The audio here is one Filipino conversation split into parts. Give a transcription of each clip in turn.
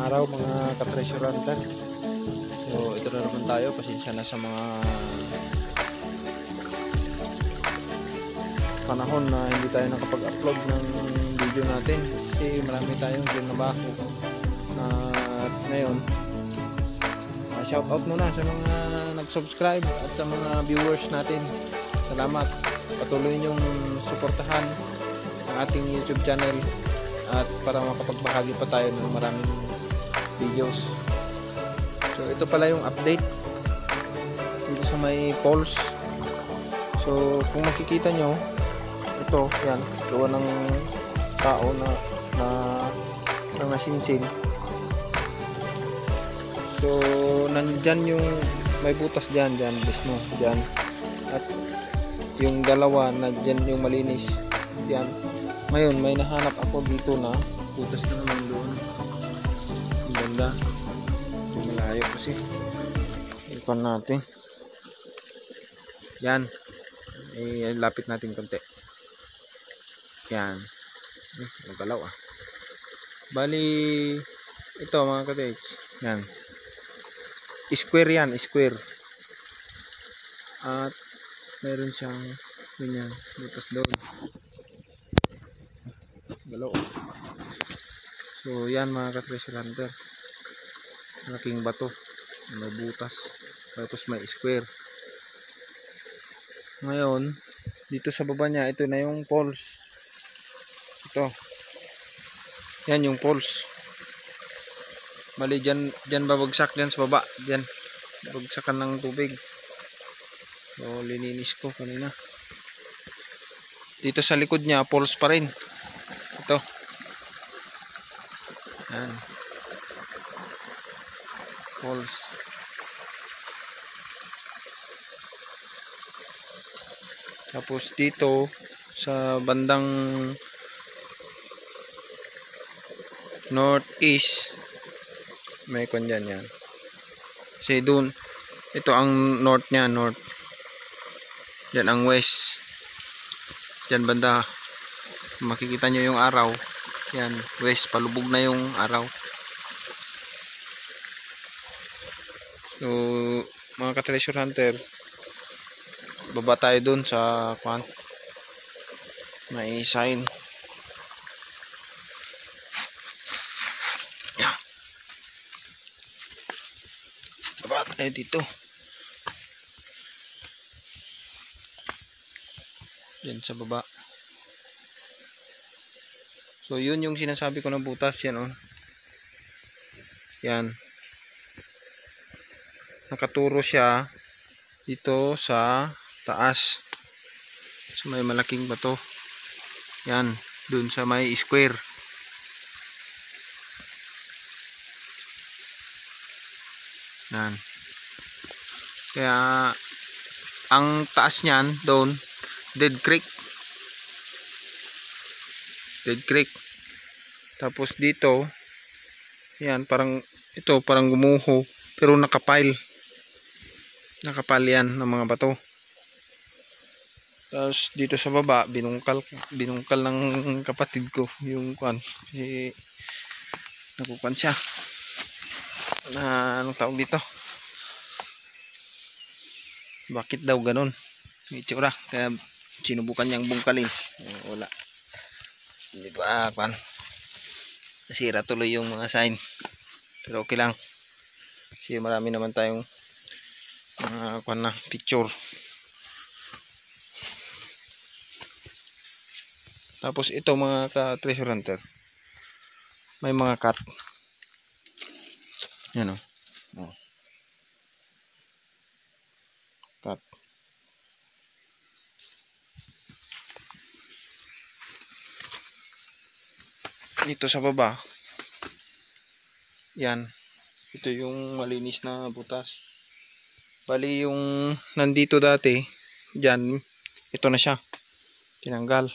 araw mga ka-treasure hunter. So ito na naman tayo, pasensya na sa mga panahon na hindi tayo nakapag-upload ng video natin kasi marami tayong trabaho. At ngayon, shoutout muna sa mga nag-subscribe at sa mga viewers natin. Salamat, patuloy niyong suportahan ang ating YouTube channel at para makapagbahagi pa tayo ng maraming videos. So ito pala yung update dito sa may poles. So kung makikita nyo, ito yan, gawa ng tao na nasinsin. So nandyan yung may butas dyan mismo dyan, at yung dalawa na dyan yung malinis dyan. Ngayon may nahanap ako dito na butas na naman doon. Ang ganda, malayo kasi ikon natin yan, lapit natin konti yan. Nagalaw bali ito mga ka-dates, yan square, yan square, at meron siyang ganyan butas doon, galaw. So yan mga ka-treasure hunter, malaking bato, may butas, tapos may square. Ngayon dito sa baba niya, ito na yung poles. Ito yan yung poles. Bali dyan babagsak, dyan sa baba, dyan babagsakan ng tubig. So lininis ko kanina. Dito sa likod niya poles pa rin. Ito yan, poles. Tapos dito sa bandang northeast may kon dyan yan. Kasi dun, ito ang north nya, north. Yan ang west. Dyan banda, makikita nyo yung araw. Yan, west, palubog na yung araw. So mga ka-treasure hunter, baba tayo dun sa kwan, may sign. Baba tayo dito. Yan sa baba. So yun yung sinasabi ko na butas, yan oh. Yan. Nakaturo siya dito sa taas. So may malaking bato. Yan, dun sa may square. Yan. Kaya ang taas niyan doon, Dead Creek. Tapos dito, yan parang ito parang gumuho pero nakapile yan ng mga bato. Tapos dito sa baba binungkal ng kapatid ko yung kwan, kasi nakukuan siya na anong tawag dito, bakit daw ganun itsura, kaya sinubukan niyang bungkalin. Wala, hindi ba kwan, nasira tuloy yung mga sign, pero okay lang kasi marami naman tayong mga kwan na picture. Tapos ito mga ka-treasure hunter, may mga cut. Yan o. Cut. Dito sa baba. Yan. Ito yung malinis na butas. Bali yung nandito dati, dyan, ito na siya. Tinanggal.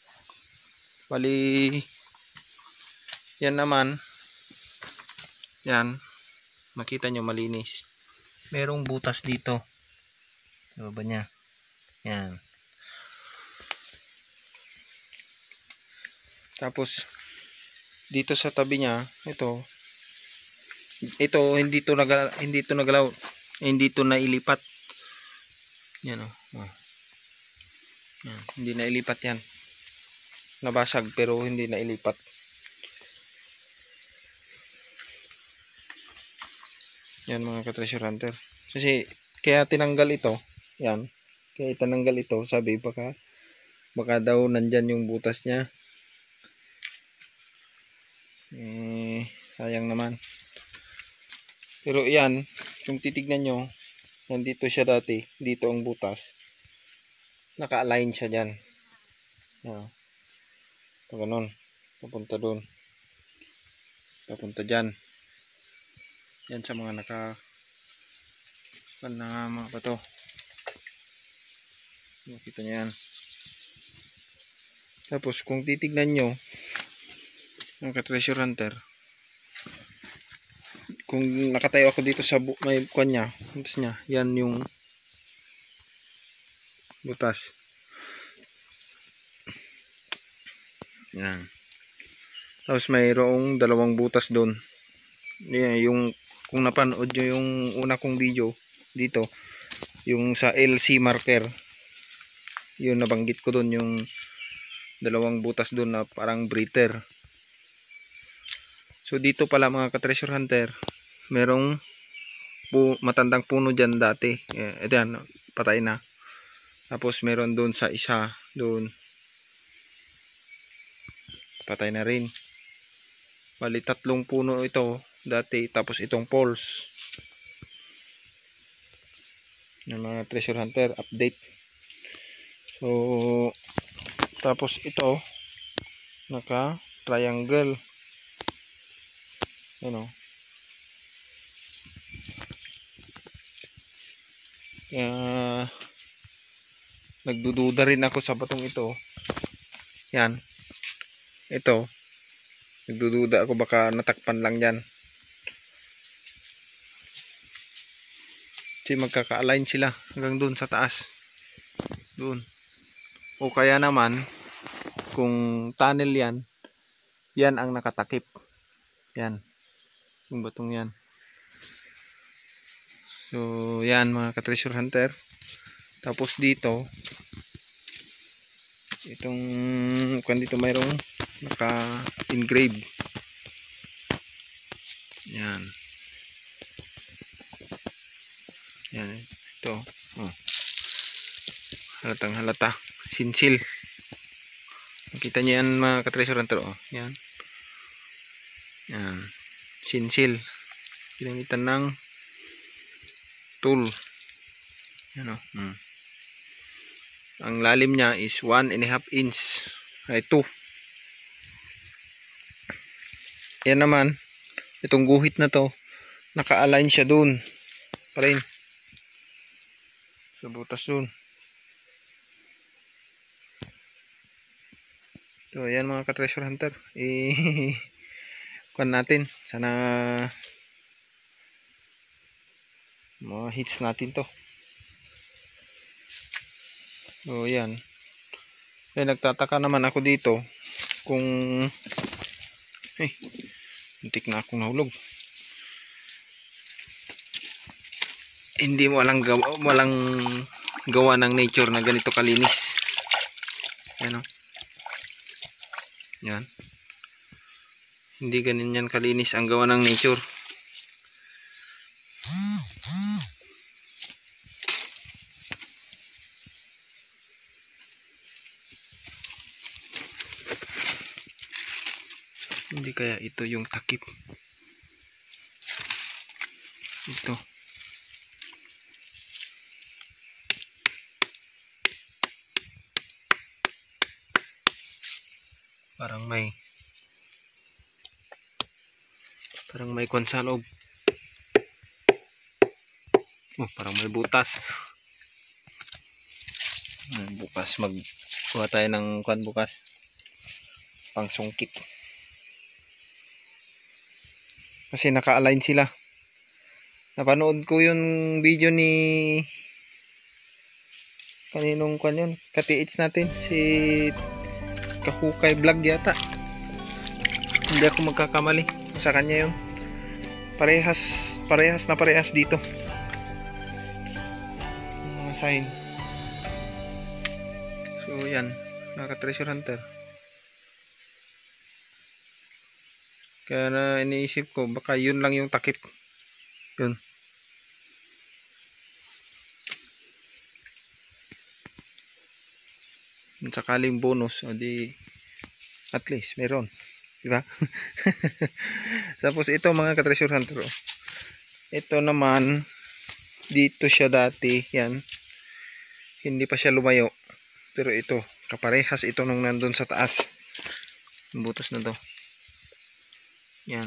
Bali yan naman. Yan. Makita nyo malinis. Merong butas dito sa baba niya. Yan. Tapos dito sa tabi niya, ito Ito hindi to nagalaw, hindi to nailipat. Yan oh. Yan, hindi nailipat yan. Nabasag pero hindi nailipat. Yan mga ka-treasure hunter. Kasi kaya tinanggal ito. Yan. Kaya tinanggal ito, sabi baka daw nandyan yung butas niya. Sayang naman. Pero yan, kung titignan nyo, nandito siya dati, dito ang butas. Naka-align siya dyan. Yan. Pag ganun, papunta doon. Papunta dyan. Yan sa mga na mga bato. Makita nyo yan. Tapos kung titignan nyo, ang ka-treasure hunter, kung nakatayo ako dito sa may kuwan niya, butas niya, yan yung butas. Yan. Tapos mayroong dalawang butas doon. Yan, yung kung napanood nyo yung una kong video dito, yung sa LC marker, yun nabanggit ko doon yung dalawang butas doon na parang breather. So dito pala mga ka-treasure hunter, merong matandang puno dyan dati. Ito yan, patay na. Tapos meron doon sa isa, doon patay na rin. Bali 3 puno ito dati, tapos itong poles. Yung mga treasure hunter update. So tapos ito naka triangle, ano, nagdududa rin ako sa batong ito. Yan, ito nagdududa ako baka natakpan lang yan. Kasi magkaka-align sila hanggang dun sa taas, dun. O kaya naman kung tunnel yan, yan ang nakatakip. Yan, yung batong yan. So yan mga ka-treasure hunter. Tapos dito, itong kung dito mayroong naka-engrave. Yan. Yan, ito. Oh. Halatang halata. Sinsil. Nakita niyo yan mga ka-treasure hunter. Oh. Yan. Yan. Sinsil. Ginamitan ng tool. Yan oh. Ang lalim niya is 1.5 inch. Ay 2. Yan naman. Itong guhit na to, naka-align siya dun. Pa rin. Sa butas dun. So yan mga ka-treasure hunter. Kuhan natin. Sana mga hits natin to. So yan. Nagtataka naman ako dito kung muntik na akong nahulog. Hindi mo walang gawa ng nature na ganito kalinis. Yan o. Yan. Hindi ganyan kalinis ang gawa ng nature. Hindi kaya ito yung takip. Ito. Parang may kwan sa loob. Oh, parang may butas. Bukas magkuha tayo ng kwan bukas. Pangsungkit. Kasi naka-align sila. Napanood ko yung video ni kaninong kwan yun, ka-TH natin, si Kahukay Vlog yata. Hindi ako magkakamali. Sa kanya yun. parehas dito mga sign. So yan, naka treasure hunter. Kaya na iniisip ko baka yun lang yung takip. Yun. Sakaling bonus, o di at least meron, di ba? Tapos ito mga ka-treasure hunter, oh. Ito naman dito siya dati, yan. Hindi pa siya lumayo. Pero ito, kaparehas ito nung nandun sa taas. Yung butas na to. Yan.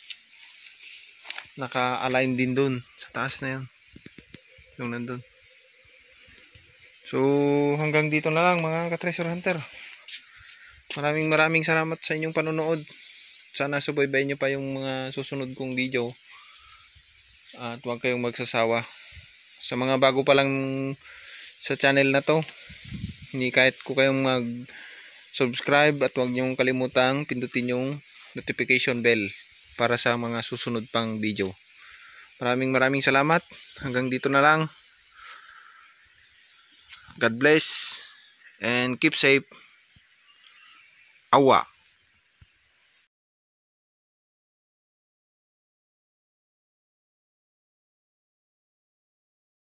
Naka-align din dun sa taas na yan. Yung nandun. So, hanggang dito na lang mga ka-treasure hunter. Maraming salamat sa inyong panonood. Sana subaybayin nyo pa yung mga susunod kong video. At huwag kayong magsasawa. Sa mga bago pa lang sa channel na to, hindi kahit ko kayong mag-subscribe at huwag nyong kalimutang pindutin yung notification bell para sa mga susunod pang video. Maraming salamat. Hanggang dito na lang. God bless and keep safe. Awa.